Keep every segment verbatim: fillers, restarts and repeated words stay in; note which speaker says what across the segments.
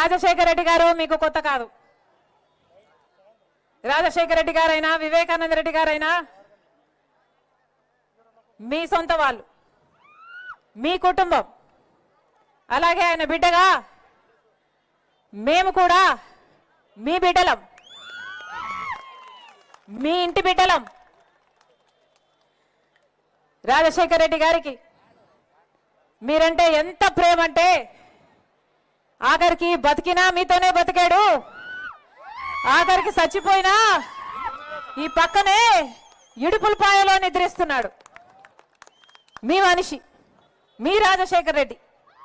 Speaker 1: రాజశేఖర రెడ్డి గారు మీకు కొత్త కాదు. రాజశేఖర రెడ్డి గారైనా వివేకానంద రెడ్డి గారైనా మీ సొంత వాళ్ళు, మీ కుటుంబం. అలాగే ఆయన బిడ్డగా మేము కూడా మీ బిడ్డలం, మీ ఇంటి బిడ్డలం. రాజశేఖర రెడ్డి గారికి మీరంటే ఎంత ప్రేమ అంటే ఆఖరికి బతికినా మీతోనే బతికాడు, ఆఖరికి చచ్చిపోయినా ఈ పక్కనే ఇడుపులపాయలో నిద్రిస్తున్నాడు. మీ మనిషి మీ రాజశేఖర రెడ్డి.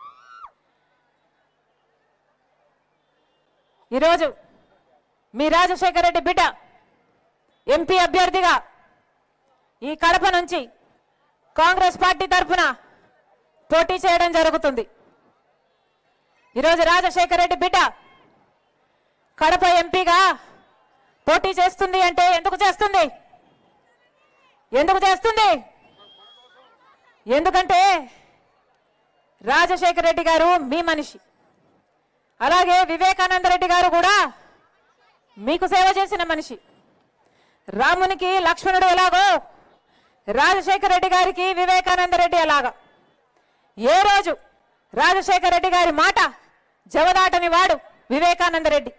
Speaker 1: ఈరోజు మీ రాజశేఖర రెడ్డి బిడ్డ ఎంపీ అభ్యర్థిగా ఈ కడప నుంచి కాంగ్రెస్ పార్టీ తరఫున పోటీ చేయడం జరుగుతుంది. ఈరోజు రాజశేఖర రెడ్డి బిడ్డ కడప ఎంపీగా పోటీ చేస్తుంది అంటే ఎందుకు చేస్తుంది? ఎందుకు చేస్తుంది? ఎందుకంటే రాజశేఖర రెడ్డి గారు మీ మనిషి. అలాగే వివేకానంద రెడ్డి గారు కూడా మీకు సేవ చేసిన మనిషి. రామునికి లక్ష్మణుడు ఎలాగో రాజశేఖర రెడ్డి గారికి వివేకానంద రెడ్డి ఎలాగా. ఏ రోజు రాజశేఖర రెడ్డి గారి మాట జవదాటని వాడు వివేకానంద రెడ్డి.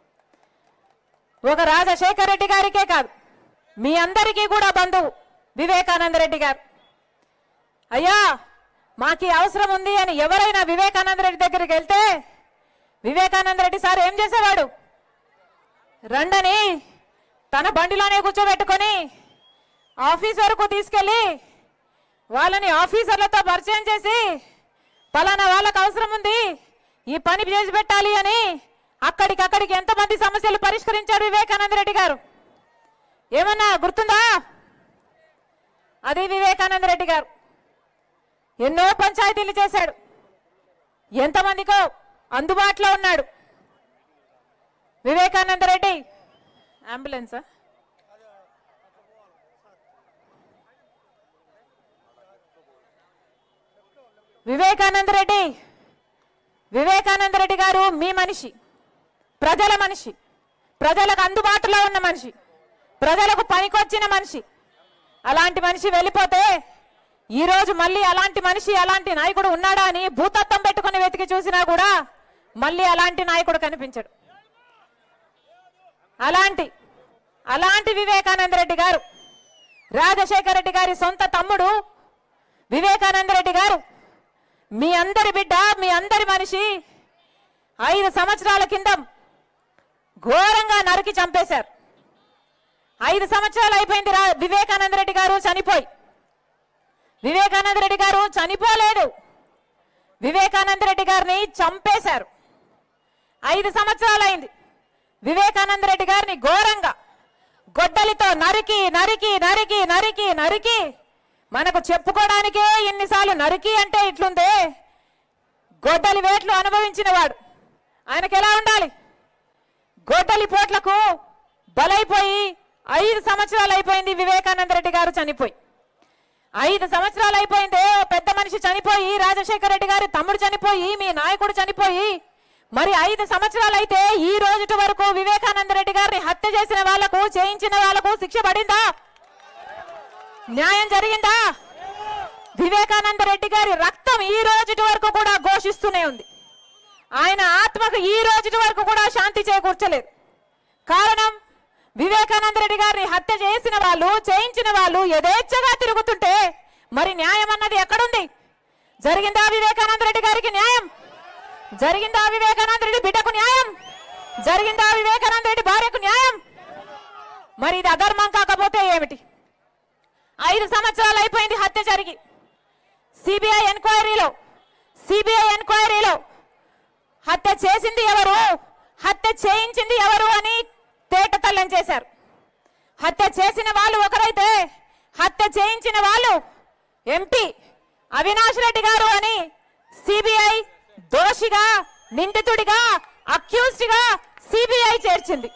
Speaker 1: ఒక రాజశేఖర రెడ్డి గారికే కాదు, మీ అందరికీ కూడా బంధువు వివేకానంద రెడ్డి గారు. అయ్యా మాకి అవసరం ఉంది అని ఎవరైనా వివేకానంద రెడ్డి దగ్గరికి వెళ్తే వివేకానంద రెడ్డి సార్ ఏం చేసేవాడు? రండని తన బండిలోనే కూర్చోబెట్టుకొని ఆఫీస్ వరకు తీసుకెళ్ళి వాళ్ళని ఆఫీసర్లతో పరిచయం చేసి పలానా వాళ్ళకు అవసరం ఉంది, ఈ పని చేసి పెట్టాలి అని అక్కడికక్కడికి ఎంతమంది సమస్యలు పరిష్కరించారు వివేకానంద రెడ్డి గారు? ఏమన్నా గుర్తుందా? అది వివేకానంద రెడ్డి గారు. ఎన్నో పంచాయతీలు చేశాడు, ఎంతమందికో అందుబాటులో ఉన్నాడు వివేకానంద రెడ్డి. అంబులెన్సా? వివేకానంద రెడ్డి వివేకానంద రెడ్డి గారు మీ మనిషి, ప్రజల మనిషి, ప్రజలకు అందుబాటులో ఉన్న మనిషి, ప్రజలకు పనికొచ్చిన మనిషి. అలాంటి మనిషి వెళ్ళిపోతే ఈరోజు మళ్ళీ అలాంటి మనిషి అలాంటి నాయకుడు ఉన్నాడా అని భూతత్వం పెట్టుకుని వెతికి చూసినా కూడా మళ్ళీ అలాంటి నాయకుడు కనిపించడు. అలాంటి అలాంటి వివేకానంద రెడ్డి గారు, రాజశేఖర రెడ్డి గారి సొంత తమ్ముడు వివేకానంద రెడ్డి గారు మీ అందరి బిడ్డ, మీ అందరి మనిషి. ఐదు సంవత్సరాల కింద ఘోరంగా నరికి చంపేశారు. ఐదు సంవత్సరాలు అయిపోయింది వివేకానంద రెడ్డి గారు చనిపోయి. వివేకానంద రెడ్డి గారు చనిపోలేదు, వివేకానంద రెడ్డి గారిని చంపేశారు. ఐదు సంవత్సరాలు అయింది. వివేకానంద రెడ్డి గారిని ఘోరంగా గొడ్డలితో నరికి నరికి నరికి నరికి నరికి మనకు చెప్పుకోవడానికే ఎన్నిసార్లు నరికి అంటే ఇట్లుందే. గొడ్డలి వేట్లు అనుభవించిన వాడు ఆయనకు ఎలా ఉండాలి? గొడ్డలి పోట్లకు బలైపోయి ఐదు సంవత్సరాలు అయిపోయింది వివేకానంద రెడ్డి గారు చనిపోయి. ఐదు సంవత్సరాలు అయిపోయిందే. పెద్ద మనిషి చనిపోయి, రాజశేఖర రెడ్డి గారి తమ్ముడు చనిపోయి, మీ నాయకుడు చనిపోయి, మరి ఐదు సంవత్సరాలు అయితే ఈ రోజు వరకు వివేకానంద రెడ్డి గారిని హత్య చేసిన వాళ్లకు, చేయించిన వాళ్లకు శిక్ష పడిందా? న్యాయం జరిగిందా? వివేకానంద రెడ్డి గారి రక్తం ఈ రోజు వరకు కూడా ఘోషిస్తూనే ఉంది. ఆయన ఆత్మకు ఈ రోజు వరకు కూడా శాంతి చేకూర్చలేదు. కారణం వివేకానంద రెడ్డి గారిని హత్య చేసిన వాళ్ళు, చేయించిన వాళ్ళు యథేచ్ఛగా తిరుగుతుంటే మరి న్యాయం అన్నది ఎక్కడుంది? జరిగిందా వివేకానంద రెడ్డి గారికి న్యాయం? జరిగిందా వివేకానంద రెడ్డి బిడ్డకు న్యాయం? జరిగిందా వివేకానంద రెడ్డి భార్యకు న్యాయం? మరి ఇది అధర్మం కాకపోతే ఏమిటి? ఐదు సంవత్సరాలు అయిపోయింది హత్య జరిగి. సిబిఐ ఎంక్వైరీలో సిబిఐ ఎంక్వైరీలో హత్య చేసింది ఎవరు, హత్య చేయించింది ఎవరు అని తేటతల్లం చేశారు. హత్య చేసిన వాళ్ళు ఒకరైతే హత్య చేయించిన వాళ్ళు ఎంపీ అవినాష్ రెడ్డి గారు అని సిబిఐ దోషిగా, నిందితుడిగా, అక్యూజ్డ్ గా సిబిఐ చేర్చింది.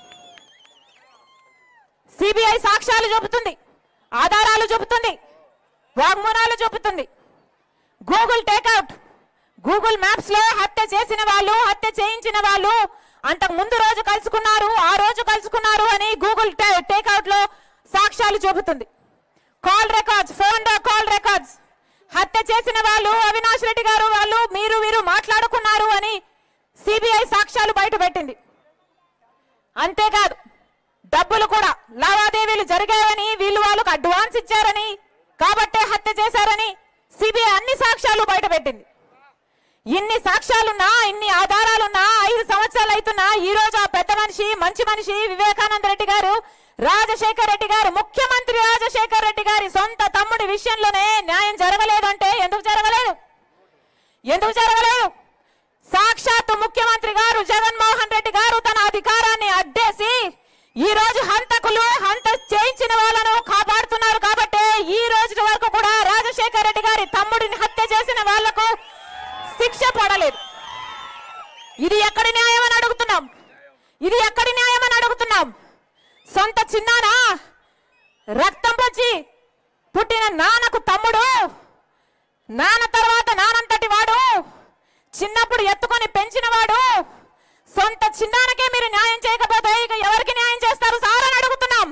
Speaker 1: సిబిఐ సాక్ష్యాలు చెబుతుంది, ఆధారాలు చెబుతుంది, వాగ్మూలాలు చెబుతుంది. గూగుల్ టేక్అవుట్ గూగుల్ మ్యాప్స్ లో హత్య చేసిన వాళ్ళు, హత్య చేయించిన వాళ్ళు అంతకు ముందు రోజు కలుసుకున్నారు, ఆ రోజు కలుసుకున్నారు అని గూగుల్ టేక్అవుట్ లో సాక్ష్యాలు చూపుతుంది. Call records, phone call records, హత్య చేసిన వాళ్ళు అవినాష్ రెడ్డి గారు వాళ్ళు మీరు వీరు మాట్లాడుకున్నారు అని సిబిఐ సాక్ష్యాలు బయట పెట్టింది. అంతేకాదు డబ్బులు కూడా లావాదేవీలు జరిగాయని, వీళ్ళు వాళ్ళకు అడ్వాన్స్ ఇచ్చారని, కాబట్టే హత్య చేశారని సిబిఐ అన్ని సాక్ష్యాలు బయట పెట్టింది. ఇన్ని సాక్ష్యాలున్నా, ఇన్ని ఆధారాలున్నా, ఐదు సంవత్సరాలు అవుతున్నా ఈ రోజు ఆ పెద్ద మనిషి, మంచి మనిషి వివేకానంద రెడ్డి గారు, రాజశేఖర రెడ్డి గారు, ముఖ్యమంత్రి రాజశేఖర రెడ్డి గారి సొంత తమ్ముడి విషయంలోనే న్యాయం జరగలేదంటే ఎందుకు జరగలేదు? ఎందుకు జరగలేదు? సాక్షాత్తు ముఖ్యమంత్రి గారు జగన్మోహన్ రెడ్డి గారు తన అధికారాన్ని అడ్డేసి ఈ రోజు హంతకులు, హంత చేయించిన వాళ్ళను కాపాడుతున్నారు. కాబట్టి ఈ రోజు వరకు కూడా రాజశేఖర రెడ్డి గారి తమ్ముడిని హత్య చేసిన వాళ్లకు శిక్ష పడలేదు. ఇది ఎక్కడి న్యాయం అని అడుగుతున్నాం. ఇది ఎక్కడి న్యాయం అని అడుగుతున్నాం. సొంత చిన్నానా, రక్తం పంచి పుట్టిన నాన్నకు తమ్ముడు, నాన్న తర్వాత నానంతటి వాడు, చిన్నప్పుడు ఎత్తుకొని పెంచిన వాడు, సొంత చిన్నానకే మీరు న్యాయం చేయకపోతే ఇక ఎవరికి న్యాయం చేస్తారు సార్ అని అడుగుతున్నాం.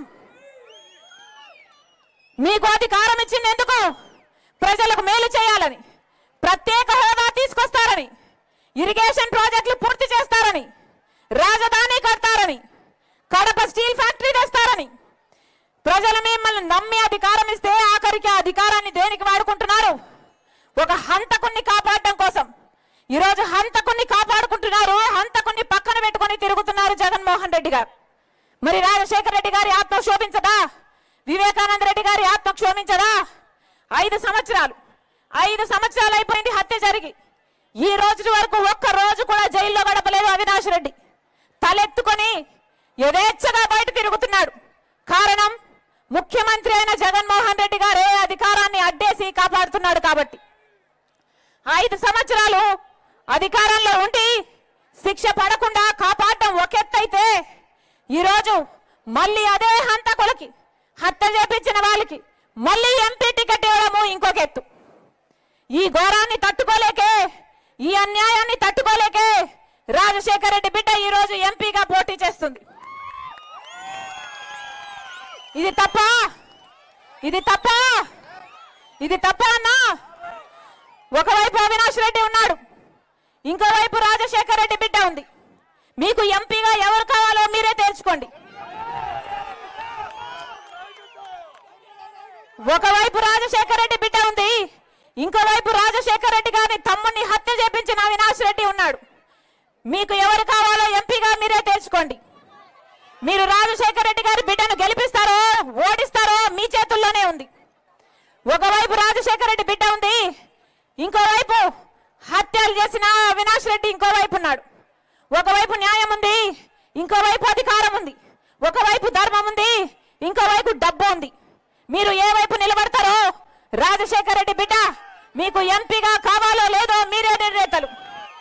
Speaker 1: మీకు అధికారం ఇచ్చింది ఎందుకు? ప్రజలకు మేలు చేయాలని, ప్రత్యేక హోదా తీసుకొస్తారని, ఇరిగేషన్ ప్రాజెక్టులు పూర్తి చేస్తారని, రాజధాని కడతారని, కడప స్టీల్ ఫ్యాక్టరీ తెస్తారని ప్రజలు మిమ్మల్ని నమ్మి అధికారం ఇస్తే ఆఖరికి అధికారాన్ని దేనికి వాడుకుంటున్నారు? ఒక హంతకుణ్ణి కాపాడడం కోసం. ఈరోజు హంతకుణ్ణి కాపాడుకుంటున్నారు, హంతకుణ్ణి పక్కన పెట్టుకొని తిరుగుతున్నారు జగన్మోహన్ రెడ్డి గారు. మరి రాజశేఖర రెడ్డి గారి ఆత్మ క్షోభించదా? వివేకానంద రెడ్డి గారి ఆత్మ క్షోభించదా? ఐదు సంవత్సరాలు ఐదు సంవత్సరాలు అయిపోయింది హత్య జరిగి, ఈ రోజు వరకు ఒక్క రోజు కూడా జైల్లో గడపలేదు అవినాష్ రెడ్డి. తలెత్తుకొని యథేచ్ఛగా బయట తిరుగుతున్నాడు. కారణం ముఖ్యమంత్రి అయిన జగన్మోహన్ రెడ్డి గారే అధికారాన్ని అడ్డేసి కాపాడుతున్నాడు. కాబట్టి ఐదు సంవత్సరాలు అధికారంలో ఉండి శిక్ష పడకుండా కాపాడటం ఒక ఎత్తైతే, ఈరోజు మళ్ళీ అదే హంతకులకి, హత్య చేపించిన వాళ్ళకి మళ్ళీ ఎంపీ టికెట్ ఇవ్వడము ఇంకొక ఎత్తు. ఈ ఘోరాన్ని తట్టుకోలేకే, ఈ అన్యాయాన్ని తట్టుకోలేకే రాజశేఖర రెడ్డి బిడ్డ ఈ రోజు ఎంపీగా పోటీ చేస్తుంది. ఇది తప్ప? ఇది తప్ప? ఇది తప్ప అన్నా? ఒకవైపు అవినాష్ రెడ్డి ఉన్నాడు, ఇంకోవైపు రాజశేఖర రెడ్డి బిడ్డ ఉంది. మీకు ఎంపీగా ఎవరు కావాలో మీరే తేల్చుకోండి. ఒకవైపు రాజశేఖర రెడ్డి బిడ్డ ఉంది, ఇంకోవైపు రాజశేఖర రెడ్డి గారిని తమ్ముడిని హత్య చేపించిన అవినాష్ రెడ్డి ఉన్నాడు. మీకు ఎవరు కావాలో ఎంపీగా మీరే తేల్చుకోండి. మీరు రాజశేఖర రెడ్డి గారి బిడ్డను గెలిపిస్తారో ఓడిస్తారో మీ చేతుల్లోనే ఉంది. ఒకవైపు రాజశేఖర రెడ్డి బిడ్డ ఉంది, ఇంకోవైపు హత్యలు చేసిన అవినాష్ రెడ్డి ఇంకోవైపు ఉన్నాడు. ఒకవైపు న్యాయం ఉంది, ఇంకోవైపు అధికారం ఉంది. ఒకవైపు ధర్మం ఉంది, ఇంకోవైపు డబ్బు ఉంది. మీరు ఏ వైపు నిలబడతారో రాజశేఖర రెడ్డి బిడ్డ మీకు ఎంపీగా కావాలో లేదో మీరే నిర్ణేతలు.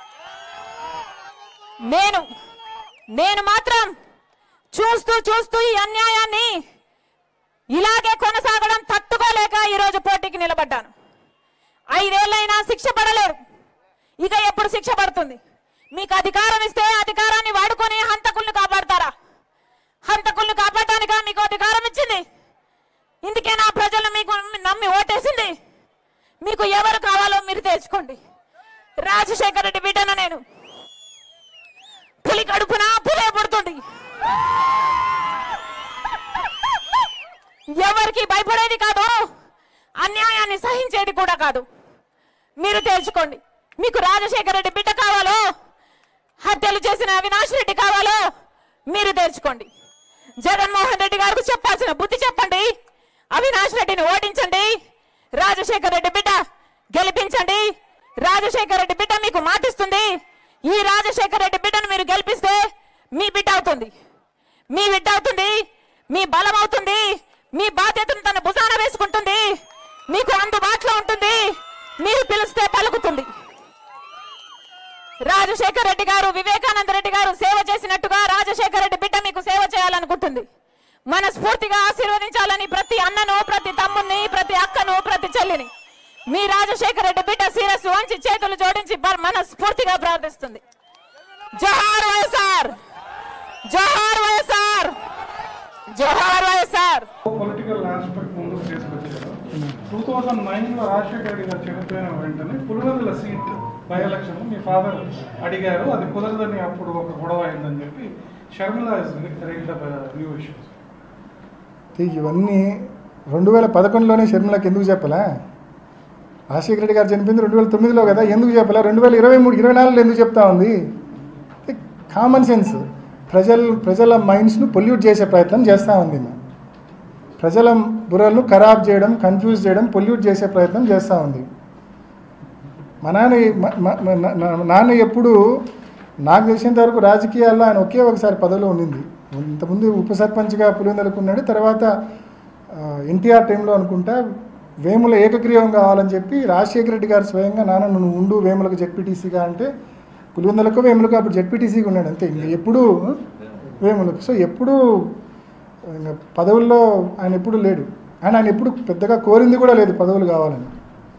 Speaker 1: నేను నేను మాత్రం చూస్తూ చూస్తూ ఈ అన్యాయాన్ని ఇలాగే కొనసాగడం తట్టుకోలేక ఈరోజు పోటీకి నిలబడ్డాను. ఐదేళ్లైనా శిక్ష పడలేరు, ఇక ఎప్పుడు శిక్ష పడుతుంది? మీకు అధికారం ఇస్తే అధికారాన్ని వాడుకొని హంతకుల్ని కాపాడతారా? హంతకుల్ని కాపాడటానికా మీకు అధికారం ఇచ్చింది? ఇందుకే నా ప్రజలు మీకు నమ్మి ఓటేసింది. మీకు ఎవరు కావాలో మీరు తెచ్చుకోండి. రాజశేఖర రెడ్డి బిడ్డను నేను. పులి కడుపున పులే పడుతుంది. ఎవరికి భయపడేది కాదు, అన్యాయాన్ని సహించేది కూడా కాదు. మీరు తేల్చుకోండి. మీకు రాజశేఖర రెడ్డి బిడ్డ కావాలో, హత్యలు చేసిన అవినాష్ రెడ్డి కావాలో మీరు తేల్చుకోండి. జగన్మోహన్ రెడ్డి గారికి చెప్పాల్సిన బుద్ధి చెప్పండి. అవినాష్ రెడ్డిని ఓడించండి, రాజశేఖర రెడ్డి బిడ్డ గెలిపించండి. రాజశేఖర రెడ్డి బిడ్డ మీకు మాటిస్తుంది. ఈ రాజశేఖర రెడ్డి బిడ్డను మీరు గెలిపిస్తే మీ బిడ్డ అవుతుంది, మీ బిడ్డ అవుతుంది, మీ బలం అవుతుంది, మీ బాధ్యతను తన భుజాన వేసుకుంటుంది, మీకు అందుబాటులో ఉంటుంది, మీరు పిలిస్తే పలుకుతుంది. రాజశేఖర రెడ్డి గారు, వివేకానంద రెడ్డి గారు సేవ చేసినట్టుగా రాజశేఖర రెడ్డి బిడ్డ మీకు సేవ చేయాలనుకుంటుంది. మనస్ఫూర్తిగా ఆశీర్వదించాలని ప్రతి అన్నను, ప్రతి తమ్ముని, ప్రతి అక్కను, ప్రతి చెల్లిని మీ రాజశేఖర రెడ్డి బిడ్డ శిరస్సు వంచి చేతులు జోడించి మనస్ఫూర్తిగా ప్రార్థిస్తుంది. జోహార్ వైఎస్ఆర్, జోహార్ వైఎస్ఆర్, జోహార్ వైఎస్ఆర్.
Speaker 2: పొలిటికల్ ఆస్పెక్ట్ ముందుకు తీసుకొచ్చారు. టూ థౌజండ్ నైన్ లో రాజశేఖర రెడ్డి గారు చనిపోయిన వెంటనే పులివెందుల సీట్ బై ఎలక్షన్ మీ ఫాదర్ అడిగారు, అది కుదరదని అప్పుడు ఒక గొడవ అయిందని చెప్పి షర్మిల న్యూ ఇష్యూస్.
Speaker 3: ఇవన్నీ రెండు వేల పదకొండులోనే షర్మిలకి ఎందుకు చెప్పలే? రాజశేఖర రెడ్డి గారు చనిపోయింది రెండు వేల తొమ్మిదిలో కదా, ఎందుకు చెప్పలే? రెండు వేల ఇరవై మూడు ఇరవై నాలుగులో ఎందుకు చెప్తా ఉంది? Common sense. ప్రజల ప్రజల మైండ్స్ను పొల్యూట్ చేసే ప్రయత్నం చేస్తూ ఉంది. ప్రజల బుర్రలను ఖరాబ్ చేయడం, కన్ఫ్యూజ్ చేయడం, పొల్యూట్ చేసే ప్రయత్నం చేస్తూ ఉంది. మా నాన్న నాన్న ఎప్పుడు నాకు తెలిసినంత వరకు రాజకీయాల్లో ఆయన ఒకే ఒకసారి పదవిలో ఉండింది. ఇంతకుముందు ఉప సర్పంచ్గా పులివెందులకు ఉన్నాడు. తర్వాత ఎన్టీఆర్ టైంలో అనుకుంటా వేముల ఏకగ్రీవం కావాలని చెప్పి రాజశేఖర రెడ్డి గారు స్వయంగా నాన్న నువ్వు ఉండు వేములకు జెడ్పీటీసీగా అంటే పులివెందులకు వేములకు అప్పుడు జెడ్పీటీసీగా ఉన్నాడు అంతే, ఇంకా ఎప్పుడు వేములకు. సో ఎప్పుడు ఇంకా పదవుల్లో ఆయన ఎప్పుడు లేడు. ఆయన ఆయన ఎప్పుడు పెద్దగా కోరింది కూడా లేదు పదవులు కావాలని.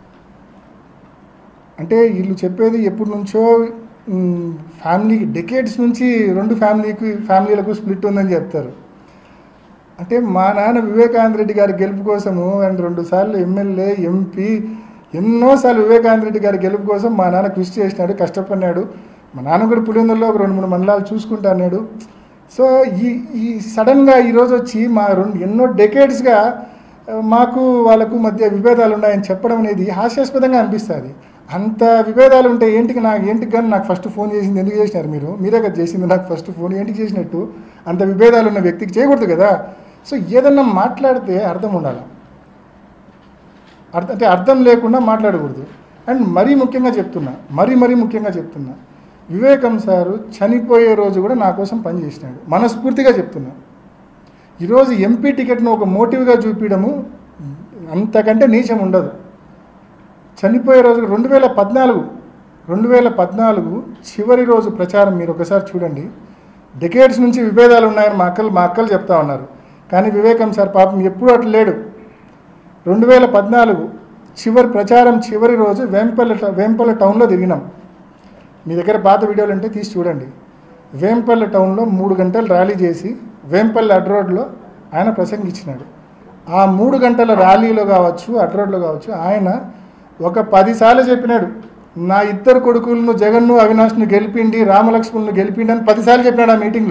Speaker 3: అంటే వీళ్ళు చెప్పేది ఎప్పటి నుంచో ఫ్యామిలీకి డెకేడ్స్ నుంచి రెండు ఫ్యామిలీకి ఫ్యామిలీలకు స్ప్లిట్ ఉందని చెప్తారు. అంటే మా నాన్న వివేకానంద రెడ్డి గారి గెలుపు కోసము అండ్ రెండు సార్లు ఎమ్మెల్యే ఎంపీ ఎన్నోసార్లు వివేకానంద రెడ్డి గారి గెలుపు కోసం మా నాన్న కృషి చేసినాడు, కష్టపడినాడు. మా నాన్న కూడా పులివెందుల్లో ఒక రెండు మూడు మండలాలు చూసుకుంటా అన్నాడు. సో ఈ ఈ సడన్గా ఈరోజు వచ్చి మా రెండు ఎన్నో డెకేడ్స్గా మాకు వాళ్ళకు మధ్య విభేదాలు ఉన్నాయని చెప్పడం అనేది హాస్యాస్పదంగా అనిపిస్తుంది. అంత విభేదాలు ఉంటే ఏంటికి నాకు ఏంటికి కానీ నాకు ఫస్ట్ ఫోన్ చేసింది ఎందుకు చేసినారు మీరు? మీరే కదా చేసింది నాకు ఫస్ట్ ఫోన్, ఏంటికి చేసినట్టు? అంత విభేదాలు ఉన్న వ్యక్తికి చేయకూడదు కదా. సో ఏదన్నా మాట్లాడితే అర్థం ఉండాలి, అర్థం అంటే అర్థం లేకుండా మాట్లాడకూడదు. అండ్ మరీ ముఖ్యంగా చెప్తున్నా మరీ మరీ ముఖ్యంగా చెప్తున్నా వివేకం సారు చనిపోయే రోజు కూడా నా కోసం పనిచేసినాడు, మనస్ఫూర్తిగా చెప్తున్నా. ఈరోజు ఎంపీ టికెట్ను ఒక మోటివ్గా చూపించడము అంతకంటే నీచం ఉండదు. చనిపోయే రోజు రెండు వేల పద్నాలుగు రెండు వేల పద్నాలుగు చివరి రోజు ప్రచారం మీరు ఒకసారి చూడండి. డెకేడ్స్ నుంచి విభేదాలు ఉన్నాయని మా అక్కలు మా అక్కలు చెప్తా ఉన్నారు, కానీ వివేకం సార్ పాపం ఎప్పుడూ అట్లా లేడు. రెండు వేల పద్నాలుగు చివరి ప్రచారం చివరి రోజు వేంపల్లి వేంపల్లి టౌన్లో తిరిగినాం. మీ దగ్గర పాత వీడియోలు ఉంటే తీసి చూడండి. వేంపల్లి టౌన్లో మూడు గంటలు ర్యాలీ చేసి వేంపల్లి అడ్ రోడ్లో ఆయన ప్రసంగించినాడు. ఆ మూడు గంటల ర్యాలీలో కావచ్చు అడ్ రోడ్లో కావచ్చు ఆయన ఒక పదిసార్లు చెప్పినాడు, నా ఇద్దరు కొడుకులను జగన్ను అవినాష్ను గెలిపిండి రామలక్ష్మణ్ను గెలిపిండి అని పదిసార్లు చెప్పినాడు ఆ మీటింగ్లో.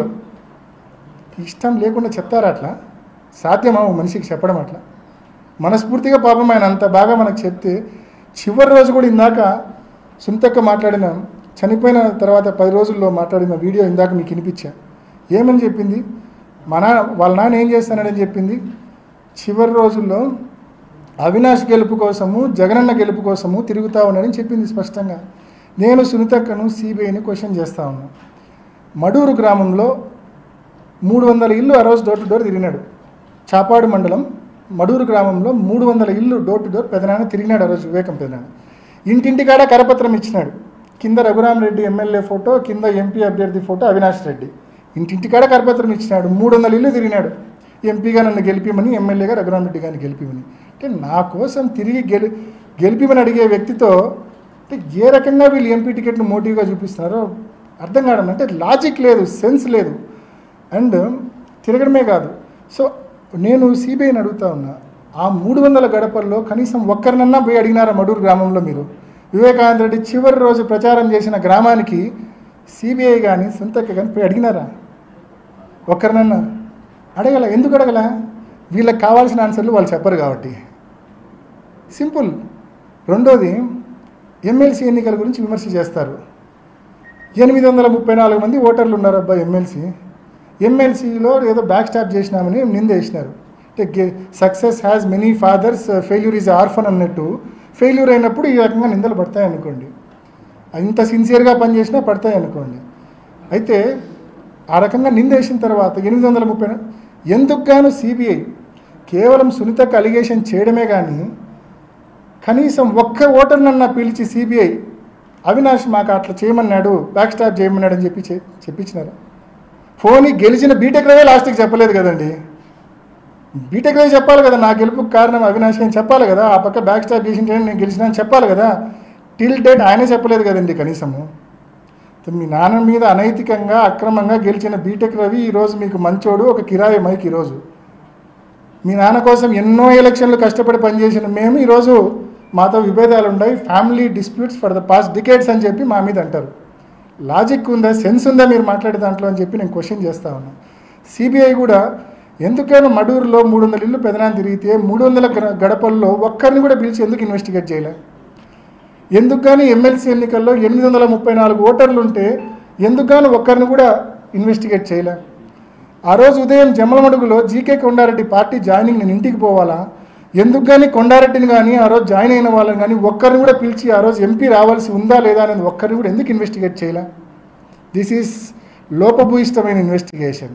Speaker 3: ఇష్టం లేకుండా చెప్తారా? అట్లా సాధ్యమా మనిషికి చెప్పడం? అట్లా మనస్ఫూర్తిగా పాపం ఆయన అంత బాగా మనకు చెప్తే చివరి రోజు కూడా ఇందాక సుంతక్క మాట్లాడిన చనిపోయిన తర్వాత పది రోజుల్లో మాట్లాడిన వీడియో ఇందాక మీకు వినిపించా. ఏమని చెప్పింది? మా నాన్న వాళ్ళ నాన్న ఏం చేస్తానని చెప్పింది. చివరి రోజుల్లో అవినాష్ గెలుపు కోసము జగనన్న గెలుపు కోసము తిరుగుతూ ఉన్నాడని చెప్పింది స్పష్టంగా. నేను సునీతక్కను సిబిఐని క్వశ్చన్ చేస్తూ ఉన్నా. మడూరు గ్రామంలో మూడు వందల ఇల్లు ఆ రోజు డోర్ టు డోర్ తిరిగినాడు. చాపాడు మండలం మడూరు గ్రామంలో మూడు వందల ఇల్లు డోర్ టు డోర్ పెదనాన్న తిరిగినాడు ఆ రోజు వివేకం పెదనాన్న. ఇంటింటికాడ కరపత్రం ఇచ్చినాడు. కింద రఘురామరెడ్డి ఎమ్మెల్యే ఫోటో, కింద ఎంపీ అభ్యర్థి ఫోటో అవినాష్ రెడ్డి. ఇంటింటికాడ కరపత్రం ఇచ్చినాడు. మూడు వందల ఇల్లు తిరిగినాడు. ఎంపీగా నన్ను గెలిపిమని, ఎమ్మెల్యేగా రఘురామరెడ్డి గారిని గెలిపిమని. అంటే నా కోసం తిరిగి గెలి గెలిపిమని అడిగే వ్యక్తితో అంటే ఏ రకంగా వీళ్ళు ఎంపీ టికెట్ను మోటివ్గా చూపిస్తున్నారో అర్థం కావడం. అంటే లాజిక్ లేదు, సెన్స్ లేదు. అండ్ తిరగడమే కాదు. సో నేను సిబిఐని అడుగుతా ఉన్నా, ఆ మూడు వందల గడపల్లో కనీసం ఒక్కరినన్నా పోయి అడిగినారా మడూరు గ్రామంలో? మీరు వివేకానంద రెడ్డి చివరి రోజు ప్రచారం చేసిన గ్రామానికి సిబిఐ కానీ సొంతక్క కానీ పోయి అడిగినారా? ఒక్కరినన్నా అడగల. ఎందుకు అడగల? వీళ్ళకి కావాల్సిన ఆన్సర్లు వాళ్ళు చెప్పరు కాబట్టి. సింపుల్. రెండోది, ఎమ్మెల్సీ ఎన్నికల గురించి విమర్శ చేస్తారు. ఎనిమిది వందల ముప్పై నాలుగు మంది ఓటర్లు ఉన్నారు అబ్బా ఎమ్మెల్సీ. ఎమ్మెల్సీలో ఏదో బ్యాక్ స్టాప్ చేసినామని నిందేసినారు. అంటే success has many fathers, failure is orphan అన్నట్టు ఫెయిల్యూర్ అయినప్పుడు ఈ రకంగా నిందలు పడతాయి అనుకోండి. ఇంత సిన్సియర్గా పనిచేసినా పడతాయి అనుకోండి. అయితే ఆ రకంగా నిందేసిన తర్వాత ఎనిమిది వందల ముప్పై ఎందుకు గాను సిబిఐ కేవలం సునీతకు అలిగేషన్ చేయడమే కానీ కనీసం ఒక్క ఓటర్నన్నా పిలిచి సిబిఐ అవినాష్ మాకు అట్లా చేయమన్నాడు, బ్యాక్ స్టాప్ చేయమన్నాడు అని చెప్పి చెప్పించినారు. ఫోన్ గెలిచిన బీటెక్ రవే లాస్ట్కి చెప్పలేదు కదండి. బీటెక్ రవి చెప్పాలి కదా, నా గెలుపుకు కారణం అవినాష్ అని చెప్పాలి కదా, ఆ పక్క బ్యాక్ స్టాప్ చేసింటే నేను గెలిచినా అని చెప్పాలి కదా. టిల్ డేట్ ఆయనే చెప్పలేదు కదండి కనీసము. మీ నాన్న మీద అనైతికంగా అక్రమంగా గెలిచిన బీటెక్ రవి ఈరోజు మీకు మంచోడు, ఒక కిరాయి మైక్. ఈరోజు మీ నాన్న కోసం ఎన్నో ఎలక్షన్లు కష్టపడి పనిచేసిన మేము ఈరోజు మాతో విభేదాలు ఉన్నాయి, family disputes for the past decades అని చెప్పి మా మీద అంటారు. లాజిక్ ఉందా, సెన్స్ ఉందా మీరు మాట్లాడే దాంట్లో అని చెప్పి నేను క్వశ్చన్ చేస్తా ఉన్నాను. సిబిఐ కూడా ఎందుకైనా మడూరులో మూడు వందల ఇల్లు పెదనాన్ని తిరిగితే మూడు వందల గడపల్లో ఒక్కరిని కూడా పిలిచి ఎందుకు ఇన్వెస్టిగేట్ చేయలే? ఎందుకు కానీ ఎమ్మెల్సీ ఎన్నికల్లో ఎనిమిది వందల ముప్పై నాలుగు ఓటర్లు ఉంటే ఎందుకు కానీ ఒక్కరిని కూడా ఇన్వెస్టిగేట్ చేయలే? ఆ రోజు ఉదయం జమ్మలమడుగులో జీకే కొండారెడ్డి పార్టీ జాయినింగ్ నేను ఇంటికి పోవాలా, ఎందుకు కానీ కొండారెడ్డిని కానీ ఆ రోజు జాయిన్ అయిన వాళ్ళని కానీ ఒక్కరిని కూడా పిలిచి ఆ రోజు ఎంపీ రావాల్సి ఉందా లేదా అనేది ఒక్కరిని కూడా ఎందుకు ఇన్వెస్టిగేట్ చేయలే? దిస్ ఈజ్ లోపభూయిష్టమైన ఇన్వెస్టిగేషన్,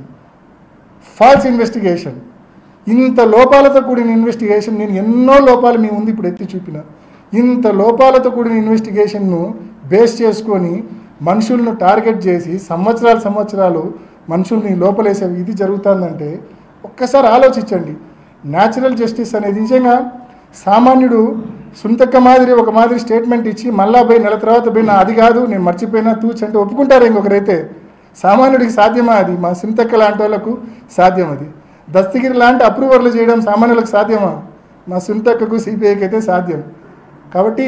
Speaker 3: ఫాల్స్ ఇన్వెస్టిగేషన్. ఇంత లోపాలతో కూడిన ఇన్వెస్టిగేషన్, నేను ఎన్నో లోపాలు మీ ముందు ఇప్పుడు ఎత్తి చూపిన, ఇంత లోపాలతో కూడిన ఇన్వెస్టిగేషన్ను బేస్ చేసుకొని మనుషులను టార్గెట్ చేసి సంవత్సరాలు సంవత్సరాలు మనుషుల్ని లోపలేసే ఇది జరుగుతుందంటే ఒక్కసారి ఆలోచించండి. న్యాచురల్ జస్టిస్ అనేది నిజంగా సామాన్యుడు సుంతక్క మాదిరి ఒక మాదిరి స్టేట్మెంట్ ఇచ్చి మళ్ళా పోయి నెల తర్వాత పోయి నా అది కాదు నేను మర్చిపోయినా తూచి అంటే ఒప్పుకుంటారు ఇంకొకరైతే. సామాన్యుడికి సాధ్యమా అది? మా సుంతక్క లాంటి వాళ్ళకు సాధ్యం అది. దస్తగిరి లాంటి అప్రూవర్లు చేయడం సామాన్యులకు సాధ్యమా? మా సుంతక్కకు సిపిఐకి అయితే సాధ్యం. కాబట్టి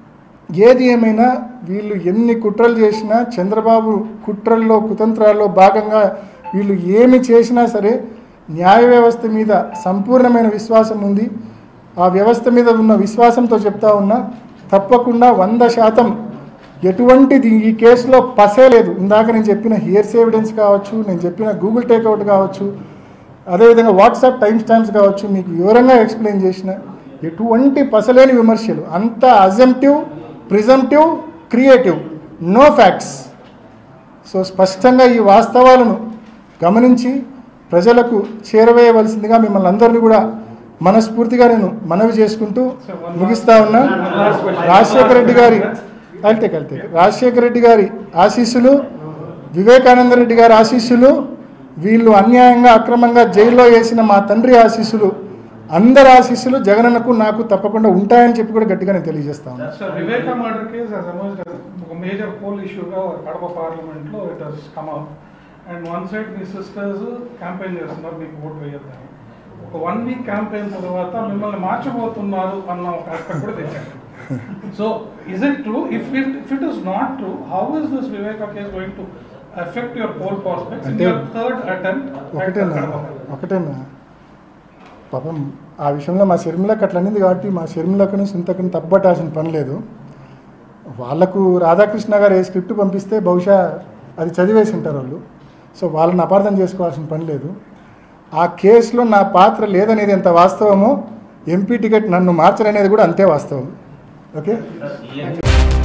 Speaker 3: ఏది ఏమైనా వీళ్ళు ఎన్ని కుట్రలు చేసినా, చంద్రబాబు కుట్రల్లో కుతంత్రాల్లో భాగంగా వీళ్ళు ఏమి చేసినా సరే న్యాయ వ్యవస్థ మీద సంపూర్ణమైన విశ్వాసం ఉంది. ఆ వ్యవస్థ మీద ఉన్న విశ్వాసంతో చెప్తా ఉన్నా, తప్పకుండా వంద శాతం ఎటువంటిది ఈ కేసులో పసే లేదు. ఇందాక నేను చెప్పిన హియర్స్ ఎవిడెన్స్ కావచ్చు, నేను చెప్పిన గూగుల్ టేక్అవుట్ కావచ్చు, అదేవిధంగా వాట్సాప్ టైమ్ స్టాంప్స్ కావచ్చు, మీకు వివరంగా ఎక్స్ప్లెయిన్ చేసిన ఎటువంటి పసలేని విమర్శలు, అంత assumptive, presumptive, creative, no facts. So స్పష్టంగా ఈ వాస్తవాలను గమనించి ప్రజలకు చేరవేయవలసిందిగా మిమ్మల్ని అందరినీ కూడా మనస్ఫూర్తిగా నేను మనవి చేసుకుంటూ ముగిస్తా ఉన్నా. రాజశేఖర రెడ్డి గారి కలితే కలితే రాజశేఖర రెడ్డి గారి ఆశీస్సులు, వివేకానంద రెడ్డి గారి ఆశీస్సులు, వీళ్ళు అన్యాయంగా అక్రమంగా జైల్లో వేసిన మా తండ్రి ఆశీస్సులు, అందరి ఆశీస్సులు జగనన్నకు నాకు తప్పకుండా ఉంటాయని చెప్పి కూడా గట్టిగా నేను తెలియజేస్తాను.
Speaker 2: వివేకా మర్డర్ కేసు ఒక మేజర్ పోల్ ఇష్యూగా కడప పార్లమెంట్లో it has come up. And one side మీ సిస్టర్స్ క్యాంపెయిన్ చేస్తున్నారు మీకు ఓటు వేయొద్దని. ఒక వన్ వీక్ క్యాంపెయిన్ తర్వాత మిమ్మల్ని మార్చబోతున్నారు అన్న ఒక ఆస్పెక్ట్ కూడా తెచ్చారు. So is it true? If it if it is not true, how is this Viveka case going to effect your poll prospects in your third attempt?
Speaker 3: ఒకటేనా ఒకటేనా పాపం ఆ విషయంలో మా షర్మిలకు అట్లా అనింది కాబట్టి మా షర్మిలకును సింతకును తప్పబట్టాల్సిన పని లేదు. వాళ్లకు రాధాకృష్ణ గారు ఏ స్క్రిప్ట్ పంపిస్తే బహుశా అది చదివేసి ఉంటారు వాళ్ళు. సో వాళ్ళని అపార్థం చేసుకోవాల్సిన పని లేదు. ఆ కేసులో నా పాత్ర లేదనేది ఎంత వాస్తవమో ఎంపీ టికెట్ నన్ను మార్చరనేది కూడా అంతే వాస్తవం. ఓకే.